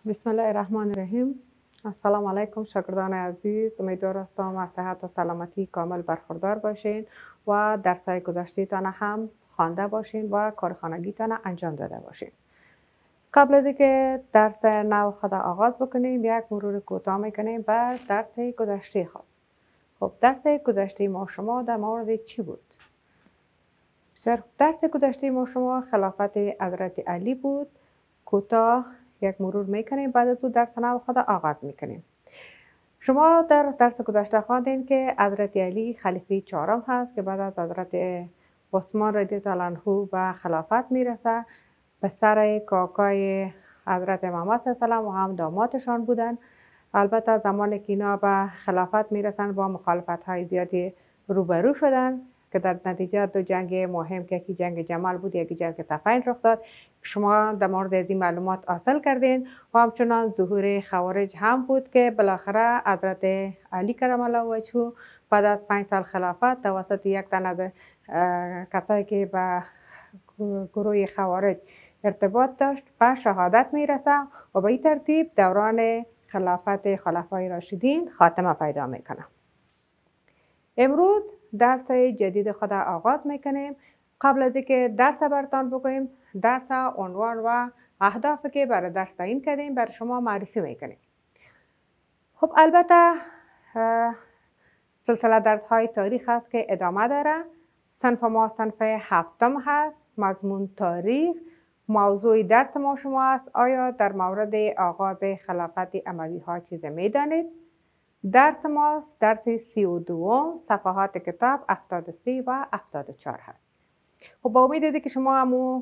بسم الله الرحمن الرحیم. السلام علیکم شاگردان عزیز، امیدوار هستم از صحت و سلامتی کامل برخوردار باشین و درس‌های گذشته‌تان هم خوانده باشین و کارخانگیتان انجام داده باشین. قبل از اینکه درس نو خود آغاز بکنیم یک مرور کوتاه میکنیم بر درس گذشته خود. خب درس گذشته ما شما در مورد چی بود؟ درس گذشته ما شما خلافت حضرت علی بود. کوتاه یک مرور میکنیم، بعد از او درس نو خود آغاز میکنیم. شما در درس گذشته خواندین که حضرت علی خلیفه چهارم هست که بعد از حضرت عثمان رضی الله عنه به خلافت میرسه. پسر کاکای حضرت محمد صلی الله علیه و هم دامادشان بودن. البته زمان که اینا به خلافت میرسن با مخالفت های زیادی روبرو شدن که در نتیجه دو جنگ مهم که یکی جنگ جمل بود یکی جنگ صفین رخ داد. شما در مورد از این معلومات حاصل کردین و همچنان ظهور خوارج هم بود که بالاخره حضرت علی کرم الله وجهه بعد از 5 سال خلافت توسط یک تن از کسایی که به گروه خوارج ارتباط داشت به شهادت میرسه و به این ترتیب دوران خلافت خلفای راشدین خاتمه پیدا میکنه. امروز درس جدید خود آغاز میکنیم. قبل از اینکه درس براتون بگوییم، درس عنوان و اهدافی که برای درس تعیین کردیم برای شما معرفی میکنیم. خب البته سلسله درس های تاریخ هست که ادامه داره. صنف ما صنف هفتم هست، مضمون تاریخ. موضوع درس ما شما است آیا در مورد آغاز خلافت اموی ها چیز میدانید؟ درس ما درس 32 صفحات کتاب 73 و 74 هست. خب با امید است که شما همو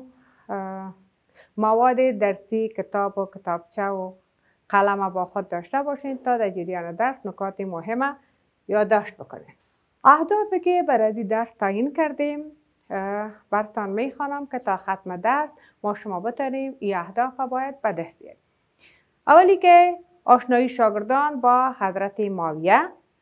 مواد درسی کتاب و کتابچه و قلم با خود داشته باشین تا در جریان درس نکات مهم یادداشت بکنید. اهدافی که برای درس تعیین کردیم براتون میخوانم که تا ختم درس ما شما بتونیم این اهداف باید به دست بیاریم. اولی که آشنایی شاگردان با حضرت معاویه.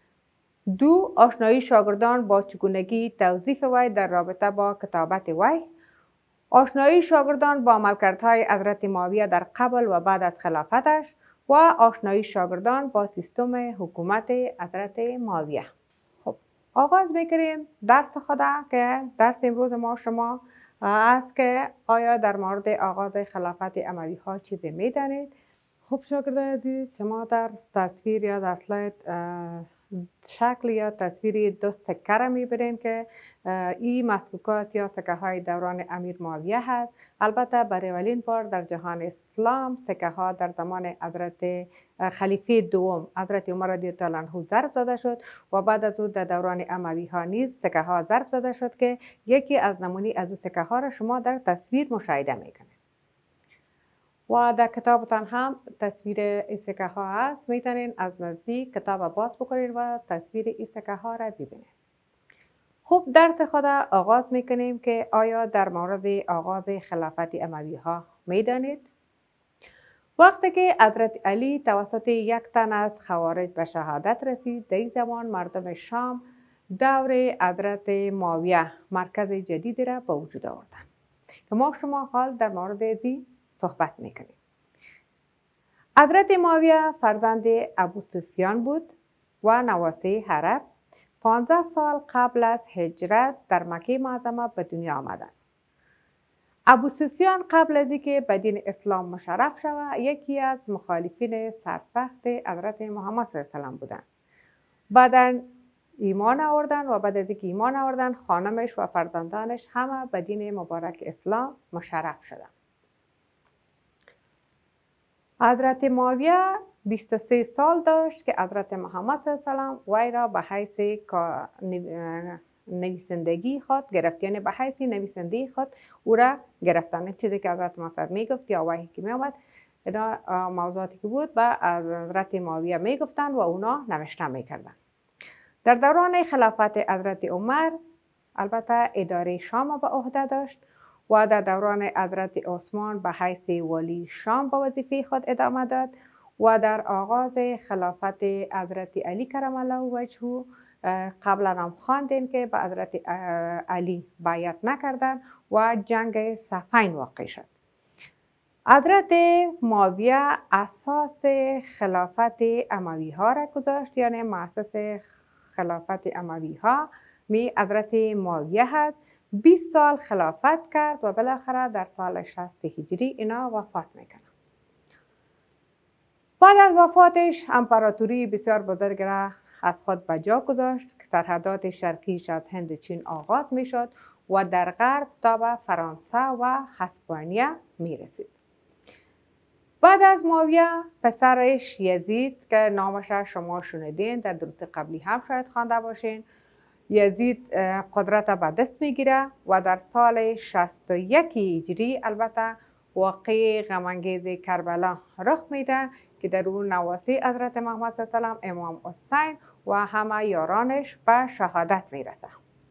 2. آشنایی شاگردان با چگونگی توظیف وی در رابطه با کتابت وی. آشنایی شاگردان با عملکردهای حضرت معاویه در قبل و بعد از خلافتش و آشنایی شاگردان با سیستم حکومت حضرت معاویه. خب آغاز میکنیم درس خدا که درس امروز ما شما است که آیا در مورد آغاز خلافت اموی ها چیزی میدانید؟ خب شاگردان عزیز، شما در تصویر یا در اسلاید شکل یا تصویر دو سکه را میبینید که این مسکوکات یا سکه های دوران امیر معاویه هست. البته برای اولین بار در جهان اسلام سکه ها در زمان حضرت خلیفه دوم حضرت عمر رضی الله عنه ضرب زده شد و بعد از او در دوران اموی ها نیز سکه ها ضرب زده شد که یکی از نمونه از او سکه ها را شما در تصویر مشاهده میکنید. و در کتابتان هم تصویر این سکه ها هست، میتونین از نزدیک کتاب باز بکنید و تصویر این سکه ها را ببینید. خوب درس خود آغاز میکنیم که آیا در مورد آغاز خلافت اموی ها میدانید؟ وقتی که حضرت علی توسط یک تن از خوارج به شهادت رسید، در این زمان مردم شام دور حضرت معاویه مرکز جدیدی را به وجود آوردند که ما شما حال در مورد این صحبت میکنیم. حضرت معاویه فرزند ابو سفیان بود و نواسه عرب. 15 سال قبل از هجرت در مکه معظمه به دنیا آمدند. ابو سفیان قبل از اینکه به دین اسلام مشرف شود یکی از مخالفین سرسخت حضرت محمد صلی الله علیه و سلم بودند. بعداً ایمان آوردند و بعد از اینکه ایمان آوردند خانمش و فرزندانش همه به دین مبارک اسلام مشرف شدند. حضرت معاویه 23 سال داشت که حضرت محمد صلی الله علیه و سلم وی را به حیث نویسندگی خود گرفت، یعنی به حیث نویسنده خود او را گرفتن. چیزی که حضرت محمد میگفت یا وحی که می آمد اینا موضوعاتی که بود به حضرت معاویه میگفتن و اونا نوشته میکردن. در دوران خلافت حضرت عمر البته اداره شام به عهده داشت و در دوران حضرت عثمان به حیث ولی شام به وظیفه خود ادامه داد و در آغاز خلافت حضرت علی کرم الله وجهه قبلا هم خواندیم که به حضرت علی بیعت نکردند و جنگ صفین واقع شد. حضرت معاویه اساس خلافت اموی ها را گذاشت، یعنی مؤسس خلافت اموی ها حضرت معاویه هست. 20 سال خلافت کرد و بالاخره در سال 60 هجری اینا وفات میکنه. بعد از وفاتش امپراتوری بسیار بزرگ را از خود به جا گذاشت که سرحدات شرقیش از هند و چین آغاز میشد و در غرب تا به فرانسه و اسپانیا می رسید. بعد از معاویه پسرش یزید که نامش شما شنیدین، در دروس قبلی هم شاید خوانده باشین، یزید قدرت به دست میگیره و در سال 61 هجری البته واقعه غمانگیز کربلا رخ میده که در اون نواسی حضرت محمد صلی الله علیه و امام حسین و همه یارانش به شهادت میرسه.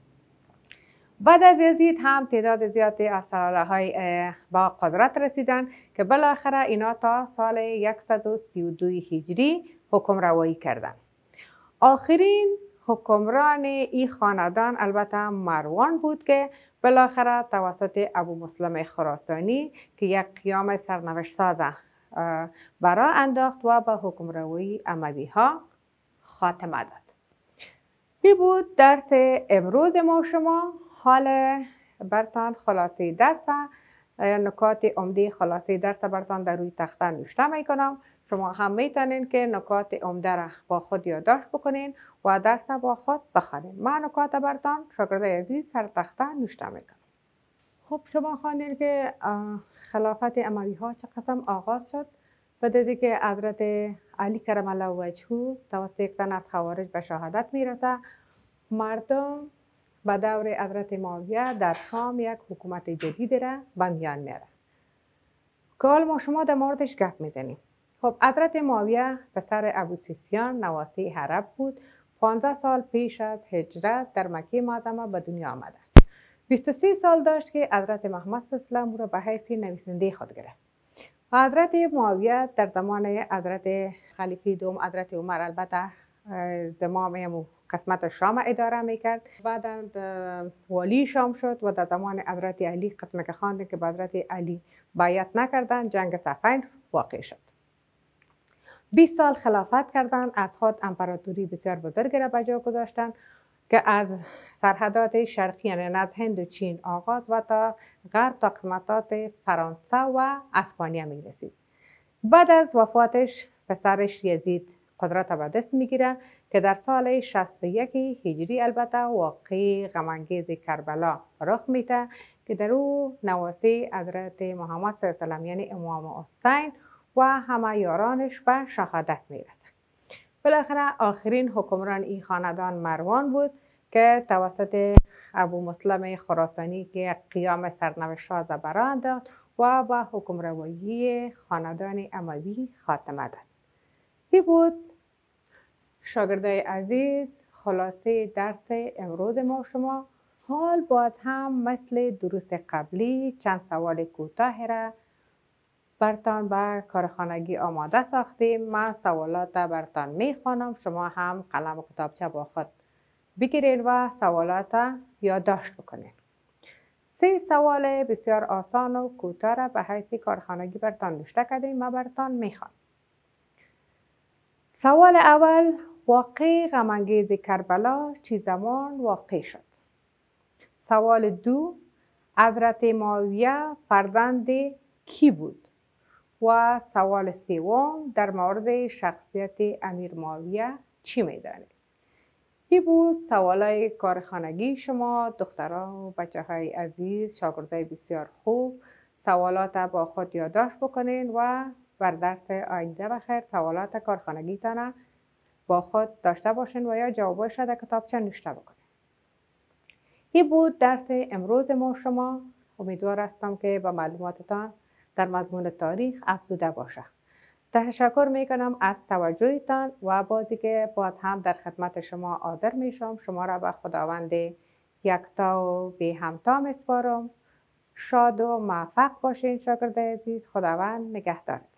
بعد از یزید هم تعداد زیادی از سلاطین‌های با قدرت رسیدن که بالاخره اینا تا سال 132 هجری حکم روایی کردند. آخرین حکمران این خاندان البته مروان بود که بالاخره توسط ابو مسلم خراسانی که یک قیام سرنوشت ساز برا انداخت و به حکم روایی اموی ها خاتمه داد. این بود درس امروز ما شما. حال برتان خلاصه درس، نکات عمده خلاصه درس برتان در روی تخته نوشته میکنم. شما هم میتونین که نکات عمده را با خود یادداشت بکنین و درس با خود بخوانین. من نکات برتان شاگردای عزیز سر تخته نوشته میکنم. خب شما خواندین که خلافت اموی ها چه قسم آغاز شد. بعد از اینکه حضرت علی کرم الله وجهه توسط یک تن از خوارج به شهادت میرسه، مردم به دور حضرت معاویه در شام یک حکومت جدید را به میان میاره که حال ما شما در موردش گپ میزنیم. خب حضرت معاویه پسر ابو سفیان نواسی عرب بود. 15 سال پیش از هجرت در مکه معظمه به دنیا آمده. 23 سال داشت که حضرت محمد صلی الله علیه و آله را به حیث نویسنده خود گرفت. و حضرت معاویه در زمان حضرت خلیفه دوم حضرت عمر البته زمام قسمت شام اداره میکرد. بعد والی شام شد و در زمان حضرت علی قسمت که خواندن که به حضرت علی بیعت نکردن، جنگ صفین واقع شد. 20 سال خلافت کردند، از خود امپراتوری بسیار بزرگ را به جا گذاشتند که از سرحدات شرقی یعنی از هند و چین آغاز و تا غرب تا قسمتات فرانسه و اسپانیا می رسید. بعد از وفاتش پسرش یزید قدرت به دست میگیره که در سال 61 هجری البته واقعه غمانگیز کربلا رخ میده که در او نواسی حضرت محمد صلی الله علیه و آله یعنی امام حسین و همه یارانش به شهادت میرسه. بالاخره آخرین حکمران این خاندان مروان بود که توسط ابو مسلم خراسانی که قیام سرنوشت ساز برآ انداخت و به حکم روایی خاندان اموی خاتمه داد. این بود شاگردای عزیز خلاصه درس امروز ما شما. حال باز هم مثل دروس قبلی چند سوال کوتاه را برتان به کارخانگی آماده ساختیم. من سوالات برتان میخوانم، شما هم قلم و کتابچه با خود بگیرید و سوالات یادداشت بکنید. 3 سوال بسیار آسان و کوتاه را به حیث کارخانگی برتان نوشته کردیم. من برتان میخوانم. سوال اول: واقعه غمانگیز کربلا چه زمان واقع شد؟ سوال 2: حضرت معاویه فرزند کی بود؟ و سوال 3: در مورد شخصیت امیر معاویه چی میدانید؟ این بود سوالای کارخانگی شما دخترها و بچه های عزیز، شاگردای بسیار خوب. سوالات با خود یادداشت بکنین و بر درس آینده بخیر سوالات کارخانگیتان با خود داشته باشین و یا جوابش را در کتابچه نوشته بکنین. این بود درس امروز ما شما. امیدوار هستم که با معلوماتتان در مضمون تاریخ افزوده باشه. تشکر میکنم از توجهتان و بازی که باز هم در خدمت شما حاضر میشم. شما را به خداوند یکتا و بی همتا میسپارم. شاد و موفق باشین شاگرد عزیز. خداوند نگهدار.